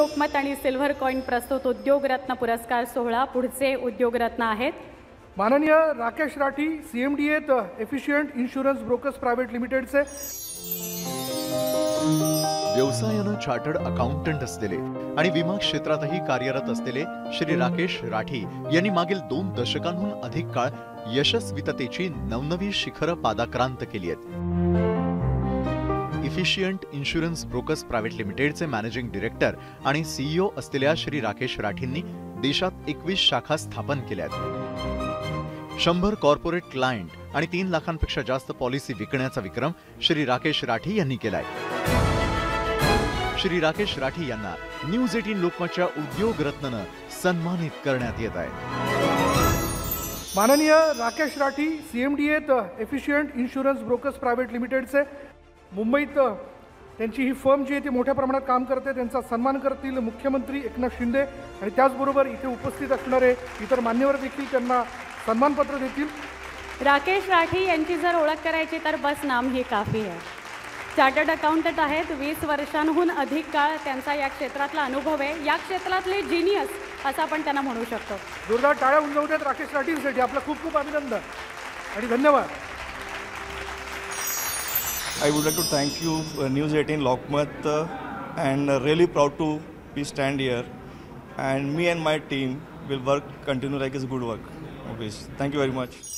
लोकमत आणि silver coin प्रस्तुत उद्योगरत्न पुरस्कार सोहळा पुढचे उद्योगरत्न आहेत माननीय Rakesh Rathi CMDA efficient insurance brokers private लिमिटेडचे व्यवसायानं चार्टर्ड अकाउंटंट असलेले आणि विमा क्षेत्रातही कार्यरत असलेले श्री राकेश राठी यांनी मागील 2 दशकांहून अधिक काळ यशस्वीततेची नवनवी शिखरं पादाक्रांत केली आहेत। इफिशियंट इन्शुरन्स ब्रोकर्स प्रायव्हेट लिमिटेडचे मॅनेजिंग डायरेक्टर आणि CEO असलेल्या श्री राकेश राठींनी देशात 21 शाखा स्थापन केल्या आहेत। 100 कॉर्पोरेट क्लायंट आणि 3 लाखांपेक्षा जास्त पॉलिसी विकण्याचा विक्रम श्री राकेश राठी यांनी केलाय। श्री राकेश राठी यांना न्यूज 18 लोकमतच्या उद्योगरत्ननं सन्मानित करण्यात येत आहे। माननीय Rakesh Rathi CMDA efficient insurance brokers private लिमिटेडचे मुंबईत त्यांची ही फर्म जी आहे ती मोठ्या प्रमाणात काम करते, त्यांचा सन्मान करतील मुख्यमंत्री एकनाथ शिंदे आणि त्याचबरोबर इथे उपस्थित असणारे इतर मान्यवर देखील त्यांना सन्मानपत्र देतील। राकेश राठी यांची जर ओळख करायची तर बस नाम ही काफी आहे। चार्टर्ड अकाउंटंट आहेत, 20 वर्षांहून अधिक काळ त्यांचा या क्षेत्रातला अनुभव आहे। या क्षेत्रातले जिनियस असं आपण त्यांना म्हणू शकतो। जोरदार टाळ्या उंचावतात राकेश राठींसाठी। आपलं खूप खूप अभिनंदन आणि धन्यवाद। I would like to thank you, News 18 Lokmat, and really proud to be stand here. And me and my team will continue like it's good work. Thank you very much.